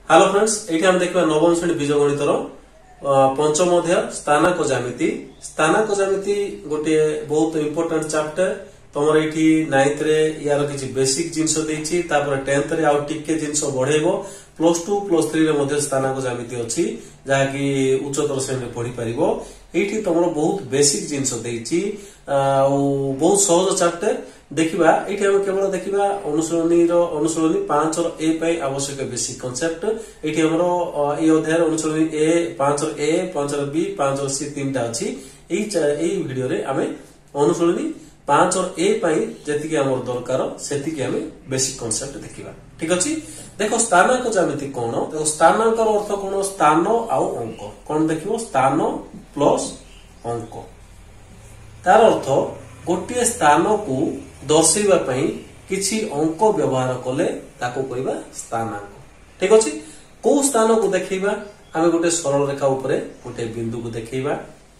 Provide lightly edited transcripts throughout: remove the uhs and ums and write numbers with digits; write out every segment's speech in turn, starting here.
Hello friends ये हम देखा नवम श्रेणी बीजगणितर पंचम अध्याय sthananka jyamiti। sthananka jyamiti गोटे बहुत इंपोर्टेंट चैप्टर तुम ये 9th रे यार किसी बेसिक जिनस देछि तापर 10th रे आउ टिके जिनस बढ़ेबो +2 +3 रे मध्ये sthananka jyamiti अछि जहा कि उच्चतर श्रेणी पढ़ी परिबो। एठी तुमरो बहुत बेसिक जिनस देछि बहुत सहज चैप्टर देखिबा। एठी हम केवल देखिबा अनुसरणी 5 और ए पई आवश्यक बेसिक कांसेप्ट। एठी हमरो ए अध्याय अनुसरणी ए 5 और ए 5 और बी 5 और सी तीनटा अछि। एई वीडियो रे हमें अनुसरणी 5 और ए पई जेतिके हमर दरकार सेतिके हमें बेसिक कांसेप्ट देखिबा। ठीक अछि। देखो sthananka jyamiti कोन देखो sthananka रो अर्थ कोन स्थान आउ अंक कोन देखिबो स्थान प्लस अंक तार अर्थ गोटे स्थान को दर्शैबा पई किछि अंक व्यवहार कले ताको कहबा sthananka। ठीक अछि। को स्थान को देखैबा हमें गोटे सरल रेखा ऊपर गोटे बिंदु को देखैबा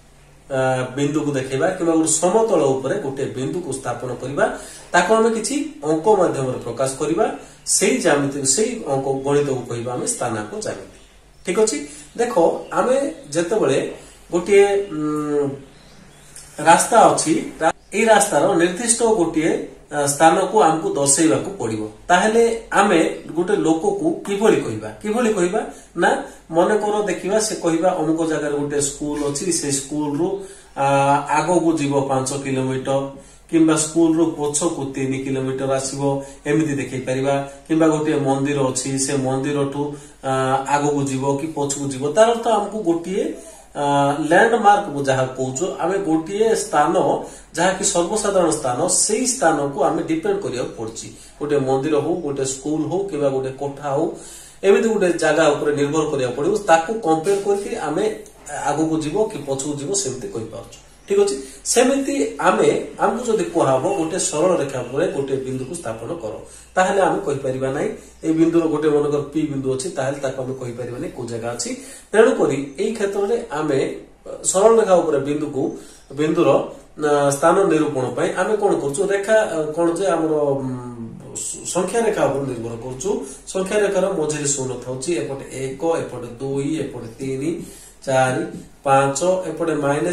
किबा गोटे समतल ऊपर गोटे बिंदु को स्थापन करिबा ताको हमें किछि अंक माध्यम रे प्रकाश करिबा सेही ज्यामिति सेही अंक गणित को कहबा हमें sthananka ज्यामिति। ठीक अछि। देखो हमें जेतेबेले गोटे रास्ता अछि ए रास्तार निर्दिष्ट गोटे स्थान को हमको दर्शैबा को पड़िबो ताहेले आमे गोटे लोक को किभली कहबा ना मने करो देखिबा से कहबा अमुक जगह गोटे स्कूल अछि से स्कूल रु आगो को जीवो 5 किलोमीटर किंबा स्कूल रु पछ को 3 किलोमीटर आसीबो एमिति देखै परिबा किंबा गोटे मंदिर अछि से मंदिर ठु आगो को जीवो कि पछ को जीवो तार अर्थ हमको गोटे लैंडमार्क जहाँ कहूँ आम गोटे स्थान जहाँ कि सर्वसाधारण स्थान से स्थान को आम डिपेंड करिया पड़छि गोटे मंदिर हो गोटे स्कूल हो कि गोटे कोठा हो एमती गोटे जगह ऊपर निर्भर करिया पड़िबो ताकू कंपेयर करके आमे आगो को जीवो कि पछू जीवो सेमती कहि पारछु। ठीक अछि। सेमती आमे हमको जदि कहबो गोटे सरल रेखा ऊपर गोटे बिंदु को स्थापन करो ताहले आमे कहि परिबा नै ए बिंदु रो गोटे मनकर पी बिंदु अछि ताहले ताको आमे कहि परिबा नै को जगह अछि। तेणु करी एई क्षेत्र रे आमे सरल रेखा ऊपर बिंदु रो स्थान निरूपण पई आमे कोन करछु रेखा कोन जे हमरो संख्या रेखा ऊपर निर्भर करछु। संख्या रेखार मझिरे 0 थाउछि एपटे 1 एपटे 2 एपटे 3 4 5 एपटे -1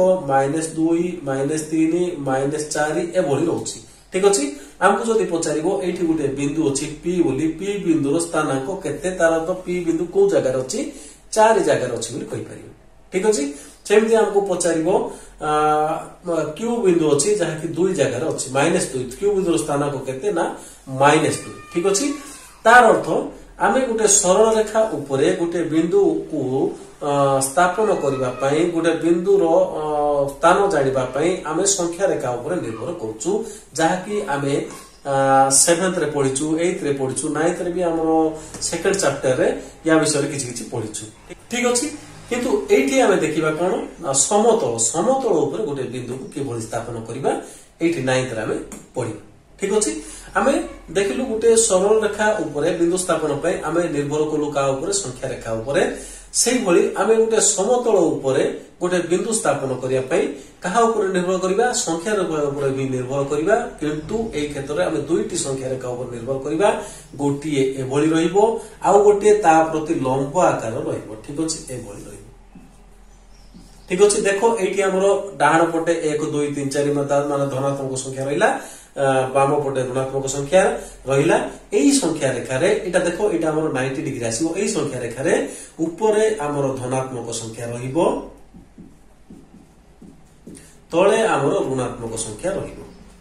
-2 -3 -4 एभली रहउछि। ठीक अछि। हमको जदि पचारिबो एठी गुटे बिंदु अछि पी बोली पी बिंदु रो स्थानांक केते तार तो पी बिंदु को जगह अछि 4 जगह अछि बोली कहि परिबो। ठीक अछि। सेमति हमको पचारिबो क्यू बिंदु अछि जहा कि 2 जगह अछि -2 क्यू बिंदु रो स्थानांक केते ना -2। ठीक अछि। तार अर्थ आमे गोटे सरल रेखा ऊपर गोटे बिंदु को स्थापन करिबा पई गोटे बिंदु रो स्थान जानिबा पई आमे संख्या रेखा ऊपर निर्भर करछु जहा कि आमे 7th रे पढिछु 8th रे पढिछु 9th रे भी हमरो सेकंड चैप्टर रे या विषय रे किछि पढिछु। ठीक अछि। किंतु एठी आमे देखिबा कोन समतल ऊपर गोटे बिंदु को किभली स्थापन करिबा एठी 9th रे आमे पढिबा। ठीक अछि। आमे देखिलु गोटे सरल रेखा ऊपर बिंदु स्थापन पई आमे निर्भर कलु का ऊपर संख्या रेखा ऊपर सेही भली आमे गोटे समतल ऊपर गोटे बिंदु स्थापन करिया पई कहा ऊपर निर्भर करिबा संख्या रेखा ऊपर भी निर्भर करिबा किंतु एई क्षेत्र रे आमे दुईटी संख्या रेखा ऊपर निर्भर करिबा गोटिए एभली रहिबो आउ गोटिए ता प्रति लंब आकार रहिबो। ठीक अछि। एभली रहिबो। ठीक अछि। देखो एठी हमरो डाहाण पटे 1 2 3 4 माने धनात्मक संख्या रहिला बाम पटे ऋणात्मक संख्या रहिला एई संख्या रेखा रे एटा देखो एटा हमरो 90 डिग्री आसीबो एई संख्या रेखा रे ऊपर हमरो धनात्मक संख्या रहिबो तळे हमरो ऋणात्मक संख्या रहिबो।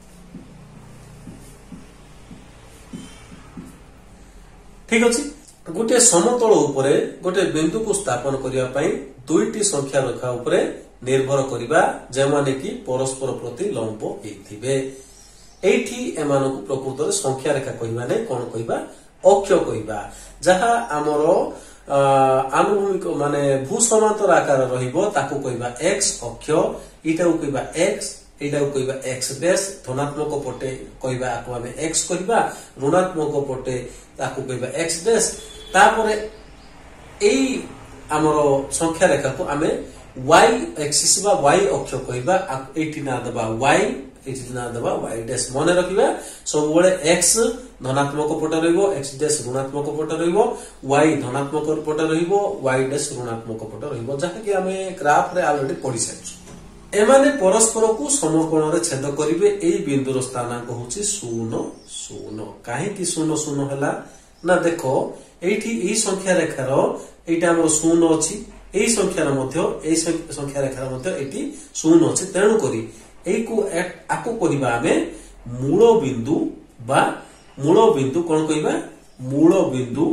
ठीक अछि। गोटे समतल ऊपर गोटे बिंदु को स्थापन करिया पई दुईटी संख्या रेखा ऊपर निर्भर करिबा जे माने कि परस्पर प्रति लंब हेथिबे एठी एमानो को प्रकृत संख्या रेखा कहबा नै कोन कहबा अक्ष कहबा जहा हमरो आनुभूमिक माने भू समांतर आकार रहिबो ताको कहबा x अक्ष एटा को कहबा x एटा को कहबा x बेस धनात्मक पटे कहबा आको हमें x कहबा ऋणात्मक पटे ताको कहबा x बेस तापरे एई हमरो संख्या रेखा को हमें y एक्सिस बा y अक्ष कहबा एठी ना दबा y एठी ना दबा y डैश मन रखिबा सब बेले x धनात्मक पट रहिबो x डैश ऋणात्मक पट रहिबो y धनात्मक पट रहिबो y डैश ऋणात्मक पट रहिबो जहा कि हमें ग्राफ रे ऑलरेडी पढि सारछु एमाने परस्पर को समकोण रे छेद करिवे एई बिंदुर स्थानांक होची 0 0 काहे कि 0 0 हला ना देखो एठी ई संख्या रेखार एटा हमर 0 अछि एई संख्यार मध्य एई संख्या रेखार मध्य एटी 0 अछि तेणु करी एई को आको कहिबा हमें मूल बिंदु बा मूल बिंदु कोन कहिबा मूल बिंदु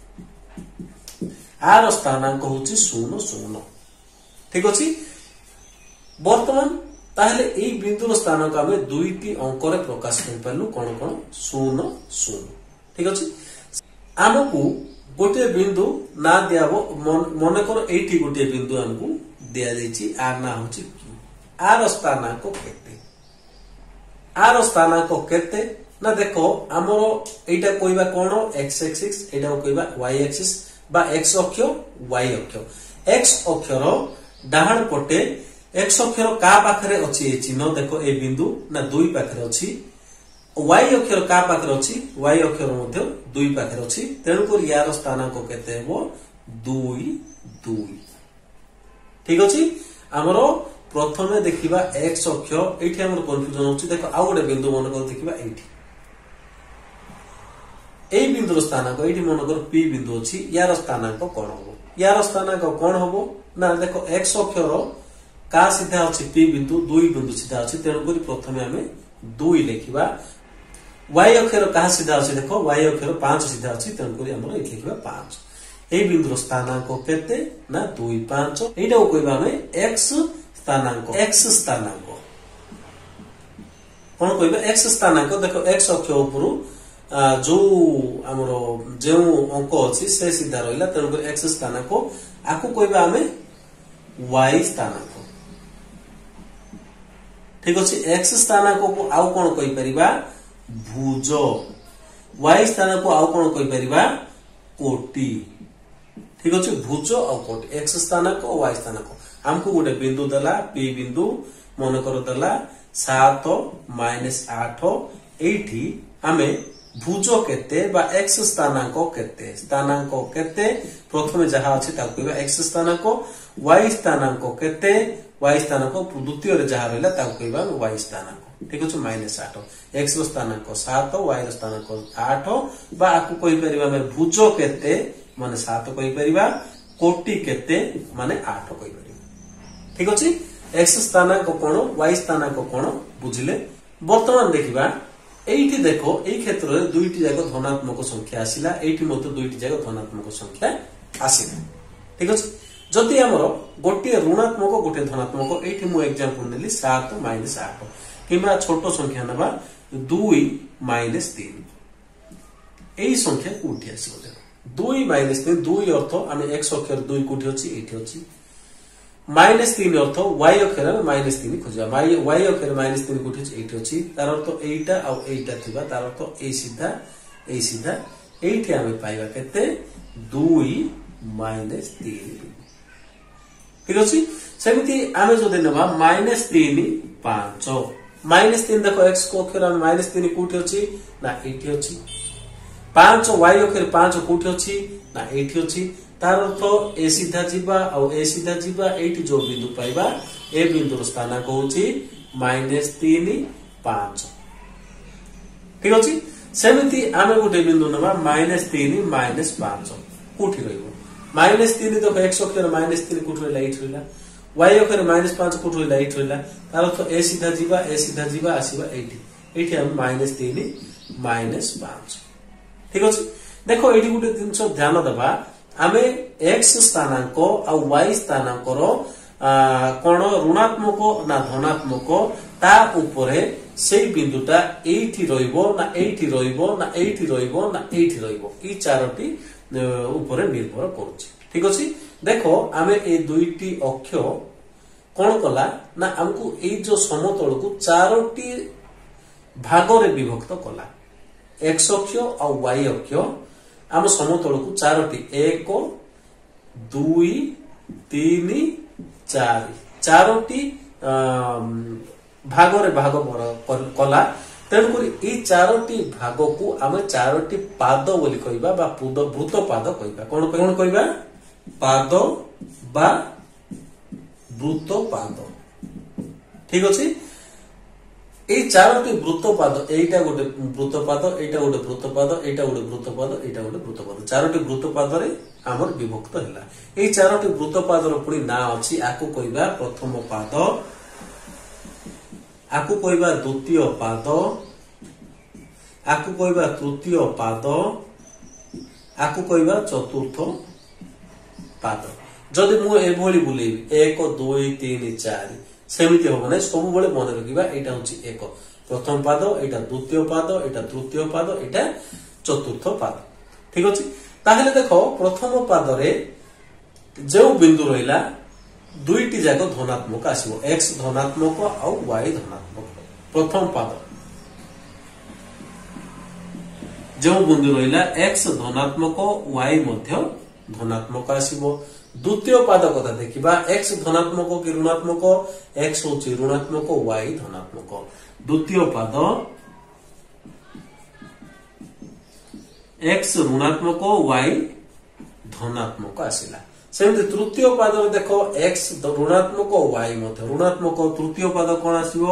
आर स्थानांक होची 0 0 ठीक अछि वर्तमान ताहले एई बिंदुर स्थानांक हमें दुईटी अंक रे प्रकाश कर परलु कोन कोन 0 0 ठीक अछि आमको गोटे बिंदु ना दियाबो मन कर एठी गोटे बिंदु हमकु दिया जाईची आर ना होची आर स्थानांक केते आर स्थानांक केते ना देखो हमरो एटा कोइबा कोन x एक्सिस एटा कोइबा y एक्सिस बा x अक्ष y अक्ष x अक्षर डाहण पटे x अक्षर का पाखरे अछि ए चिन्ह देखो ए बिंदु ना दुई पाखरे अछि y अक्षर का पाखरे अछि y अक्षर मध्ये दुई पाखरे अछि तेणु कर यार स्थानांक केते हेबो 2 2 ठीक अछि हमरो प्रथमे देखिबा x अक्ष एठी हमर कन्फ्यूजन होछि देखो आ गोटे बिंदु मन कर देखिबा एठी एई बिंदुर स्थानांक एठी मन कर p बिंदु अछि यार स्थानांक कोन होबो यार स्थानांक कोन होबो ना देखो x अक्षर का सीधा अछि p बिंदु दुई बिंदु सीधा अछि तेणु कर प्रथमे हमें 2 लिखिबा y अक्षर कहा सीधा अछि देखो y अक्षर 5 सीधा अछि तेणु करी हमर एठी लिखिबा 5 ए बिंदुर स्थानांक केते ना 2 5 एटा कहबा हमें x स्थानांक कोन कहबा x स्थानांक देखो x अक्ष ऊपर जो हमर जे अंक अछि से सीधा रहिला तेणु करी x स्थानांक आकु कहबा हमें y स्थानांक ठीक अछि x स्थानांक को आउ कोन कहि परिबा भुज y स्थान को आउ कोन कहि परिबा कोटि ठीक अछि भुज आ कोटि x स्थानक और y स्थानक हमको गोटे बिंदु दला p बिंदु मन कर दला 7 - 8 एठी हमें भुज केते बा x स्थानांक केते प्रथमे जहा अछि ता कहबा x स्थानांक y स्थानांक केते y स्थानांक द्वितीय रे जहा रहला ता कहबा y स्थानांक ठीक अछि -8 x रो स्थानांक 7 y रो स्थानांक 8 बा आकु कहि परिबा हम भुज केते माने 7 कहि परिबा कोटि केते माने 8 कहि परिबा ठीक अछि x स्थानांक कोन y स्थानांक कोन बुझिले वर्तमान देखिबा एठी देखो एई क्षेत्र रे दुईटी जाक धनात्मक संख्या आसिला एठी मते दुईटी जाक धनात्मक संख्या आसिला ठीक अछि जति हमर गोटे ऋणात्मक गोटे धनात्मक एठी मु एग्जांपल नेली 7 - 8 किबा छोटो संख्या नबा 2 - 3 एई संख्या कोठी आसी बोले 2 - 3 2 अर्थ आमे x अक्षर 2 कोठी अछि एठी अछि -3 अर्थ y अक्षर -3 खोजा y अक्षर -3 कोठी अछि एठी अछि तार अर्थ एटा आ एटा थिबा तार अर्थ ए सीधा एठी आमे पाइबा केते 2 - 3 ठीक अछि सेमिति आमे जो देनबा -3 5 -3 देखो x को अक्षर हम -3 कोठी अछि ना एठी अछि 5 y अक्षर 5 कोठी अछि ना एठी अछि तार अर्थ ए सीधा जीवा और ए सीधा जीवा एठी जो बिंदु पाइबा ए बिंदुर स्थानांक होछि -3 5 ठीक अछि सेमिति आमे गोटे बिंदु नबा -3 - 5 कोठी रहइबो -3 देखो x अक्षर -3 कोठी रहला एठी रहला y अक्षर -5 कोठी रहला एठी रहला तार अर्थ ए सीधा जीवा आसीबा एठी हम -3 - 5 ठीक अछि देखो एठी गोटे दिनस ध्यान दबा आमे x स्थानांक आ y स्थानांक रो कोन ऋणात्मक ना धनात्मक ता ऊपरे सेई बिंदुटा एठी रहिबो ना एठी रहिबो ना एठी रहिबो ना एठी रहिबो ई चारोटी ऊपरे निर्भर करूची ठीक अछि देखो आमे ए दुईटी अक्ष कोन कला ना हमकु ए जो समतल को चारोटी भाग रे विभक्त कला x अक्ष आ y अक्ष आम समतल को चारोटी 1 2 3 4 चारोटी भागरे भाग कला तेणुक ये चारोटी भाग को आम चारोटी पाद बोली कहबा बा भूत पाद कहबा कौन कहबा पाद बा भूत पाद ठीक अच्छे এই চারটি বৃত্তপাদ এইটা গোটে বৃত্তপাদ এইটা গোটে বৃত্তপাদ এইটা গোটে বৃত্তপাদ এইটা গোটে বৃত্তপাদ চারটি বৃত্তপাদরে আমার বিভক্ত হেলা এই চারটি বৃত্তপাদর পুনি না ଅଛି আকু কইবা প্রথম পাদ আকু কইবা দ্বিতীয় পাদ আকু কইবা তৃতীয় পাদ আকু কইবা চতুর্থ পাদ যদি মু এভଳି বুলেইবি 1 2 3 4 सेमिति हम ना सब बड़े मन रखा यहाँ हूँ एक प्रथम पाद यहाँ द्वितीय पाद यहाँ तृतीय पाद यहाँ चतुर्थ पाद ठीक अच्छे ताहले देख प्रथम पादरे जो बिंदु रहा दुईटी जाक धनात्मक आसो एक्स धनात्मक आउ वाई धनात्मक प्रथम पाद जो बिंदु रहा एक्स धनात्मक वाई धनात्मक आसो द्वितीय पाद कथा देखा एक्स धनात्मक कि ऋणात्मक एक्स हूँ ऋणात्मक वाई धनात्मक द्वितीय पाद एक्स ऋणात्मक वाई धनात्मक आसला सेमती तृतीय पाद देख एक्स ऋणात्मक वाई ऋणात्मक तृतीय पाद कौन आसो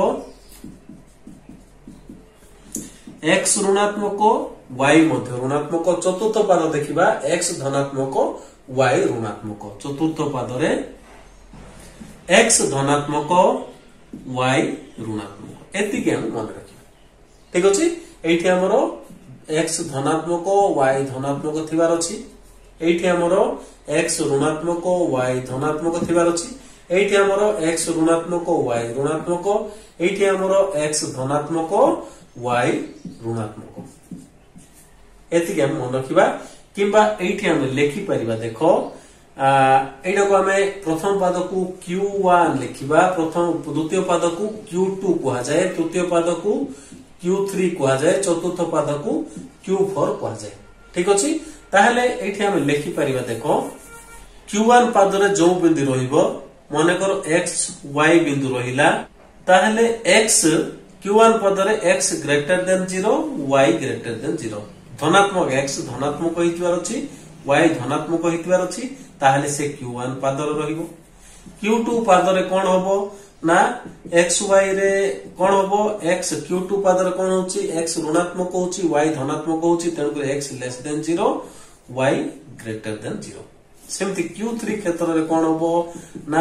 एक्स ऋणात्मक वाई ऋणात्मक चतुर्थ पाद देखा एक्स धनात्मक वाई ऋणात्मक चतुर्थ पादरे एक्स धनात्मक वाई ऋणात्मक एतिके हम मन रखिबा ठीक अछि एठी हमरो एक्स धनात्मक वाई धनात्मक थिबार अछि एठी हमरो एक्स ऋणात्मक वाई धनात्मक थिबार अछि एठी हमरो एक्स ऋणात्मक वाई ऋणात्मक एठी हमरो एक्स धनात्मक वाई ऋणात्मक एतिके हम मन रखिबा किंबा एठी हम लेखि परिबा देखो एटा को हमें प्रथम पाद को Q1 लिखिबा प्रथम द्वितीय पाद को Q2 कहा जाए तृतीय पाद को Q3 कहा जाए चतुर्थ पाद को Q4 कहा जाए ठीक अछि ताहले एठी हम लेखि परिबा देखो Q1 पाद रे जो बिंदु रहिबो माने करो x y बिंदु रहिला ताहले x Q1 पाद रे x greater than 0 y greater than 0 धनात्मक x धनात्मक होइतबार अछि y धनात्मक होइतबार अछि ताहले से Q1 पादर रहिबो Q2 पादरे कोन होबो ना xy रे कोन होबो x Q2 पादरे कोन होछि x ऋणात्मक होछि y धनात्मक होछि तेणु x less than 0 y greater than 0 सेमति Q3 क्षेत्र रे कोन होबो ना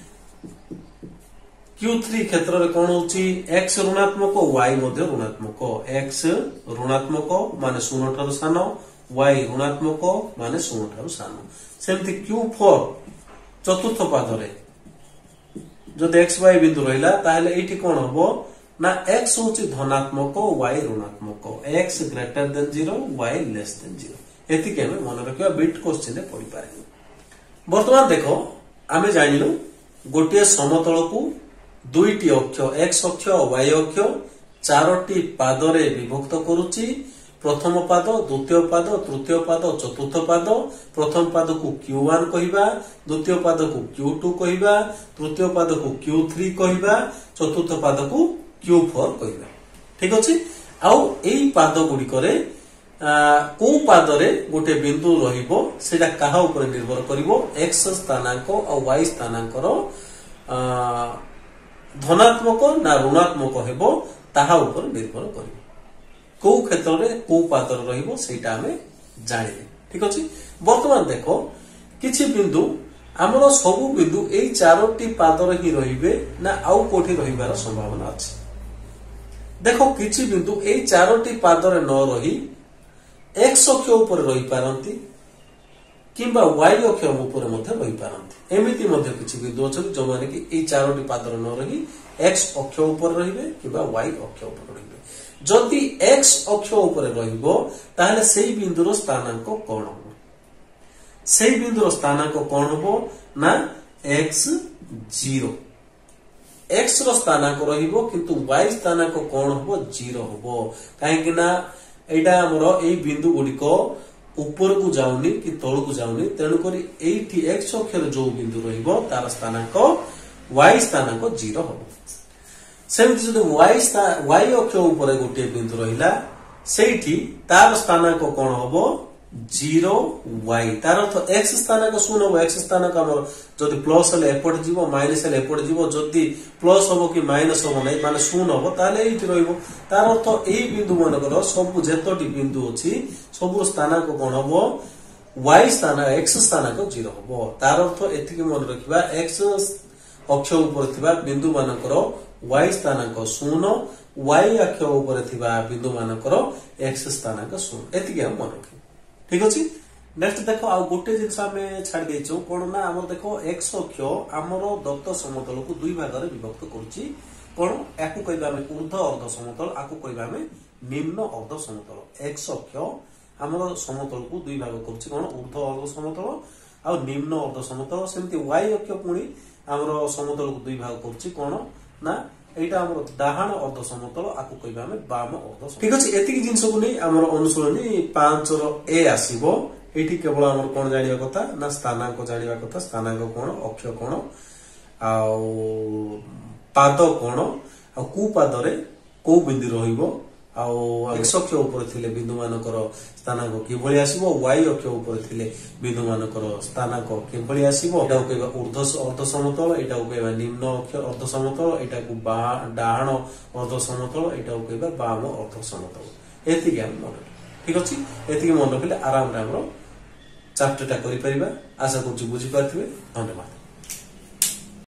Q3 क्षेत्र रे कोन होछि x ऋणात्मक y मध्ये ऋणात्मक x ऋणात्मक माने 0 ठारो सानो y ऋणात्मक माने 0 ठारो सानो सेमति Q4 चतुर्थ पादरे जदि x y बिंदु रहिला ताहले एठी कोन होबो ना x होछि धनात्मक y ऋणात्मक x greater than 0 y less than 0 एति के हम मन रखिबा बिट क्वेश्चन रे पढि पारे वर्तमान देखो आमे जानिलु गोटिए समतल को दुईटी अक्ष एक्स अक्ष वाई अक्ष चारोटी पादरे विभक्त करुची प्रथम पाद द्वितीय पाद तृतीय पाद चतुर्थ पाद प्रथम पाद को Q1 कहिबा द्वितीय पाद को Q2 कहिबा तृतीय पाद को Q3 कहिबा चतुर्थ पाद को Q4 कहिबा ठीक अछि आउ एई पाद गुडी करे को पादरे गोटे बिंदु रहिबो सेटा काहा ऊपर निर्भर करिवो x स्थानांक और y स्थानांकर धनात्मक ना ऋणात्मक हेबो ताहा ऊपर निर्भर करिवो को क्षेत्र रे को पादर रहिबो सेटा हमें जानिले ठीक अछि वर्तमान देखो किछि बिंदु हमरो सब बिंदु एई चारोटी पादर ही रहिबे ना आउ कोठी रहिबार संभावना अछि देखो किछि बिंदु एई चारोटी पादर न रही एक्स अक्ष ऊपर रही पारंती किंबा वाई अक्ष ऊपर मध्य रही पारंती एमिति मध्य किछि बिंदु अछि जो माने कि एई चारोटी पादर न रही एक्स अक्ष ऊपर रहिबे किंबा वाई अक्ष ऊपर रहिबे जदि एक्स अक्ष ऊपर रहिबो ताहले सेई बिंदुर स्थानांक कोन हो सेई बिंदुर स्थानांक कोन हो ना x0 एक्स रो स्थानांक रहिबो किंतु वाई स्थानांक कोन हो 0 हो काहे कि ना एटा हमरो एई बिंदु गुडिको ऊपर को जाउनी कि तळ को जाउनी तेनु करी एठी एक्स अक्षर जो बिंदु रहिबो तार स्थानांक y स्थानांक 0 हो सेमती जदि y अक्ष ऊपर गोटे बिंदु रहिला सेठी तार स्थानांक कोन हबो 0y तार अर्थ x स्थानांक 0 हबो x स्थानांक हमर जदि प्लस हले एपट जीवो माइनस हले एपट जीवो जदि प्लस हबो कि माइनस हबो नै माने 0 हबो ताले एठी रहइबो तार अर्थ एई बिंदु मनकर सब जेतोटी बिंदु अछि सब स्थानांक कोन हबो y स्थानांक x स्थानांक 0 हबो तार अर्थ एतिके मन रखिबा x अक्ष ऊपर थिबा बिंदु मानकर y स्थानांक 0 y अक्ष ऊपर थिबा बिंदु मानकर x स्थानांक 0 एतिके हम मन रखि ठीक अछि। नेक्स्ट देखो आ गोटे जिंस हमें छाड़ देइछो कोन ना हमर देखो x अक्ष हमर दत्त समतल को दुई भाग रे विभक्त करछि कोन याकू कहबा हम ऊर्ध्व अर्ध समतल आकू कहबा हम निम्न अर्ध समतल x अक्ष हमर समतल को दुई भाग करछि कोन ऊर्ध्व अर्ध समतल आ निम्न अर्ध समतल सेमति y अक्ष पुनी हमर समतल को दुई भाग करछि कोन ना एटा हमर डाहाण अर्ध समतल आकू कहबा हम बाम अर्ध समतल ठीक अछि। एतिकी जिंस को नै हमर अनुसरणी 5 रो a आसीबो एठी केवल हमर कोन जानिबा कथा ना स्थानांक जानिबा कथा स्थानांक कोन अक्ष कोन आ पाद कोन आ कु पाद रे को बिंदु रहिबो आ x अक्ष ऊपर थिले बिंदु मानकर स्थानांक कि भली आसीबो y अक्ष ऊपर थिले बिंदु मानकर स्थानांक कि भली आसीबो एटा कहबा ऊर्ध्व अर्ध समतल एटा कहबा निम्न अक्ष अर्ध समतल एटा को डाहाण अर्ध समतल एटा कहबा बाम अर्ध समतल एतिके हम मन ठीक अछि। एतिके मन रखले आराम रे हमरो चैप्टर टा करि परिबा आशा करछु बुझि पाथिबे। धन्यवाद।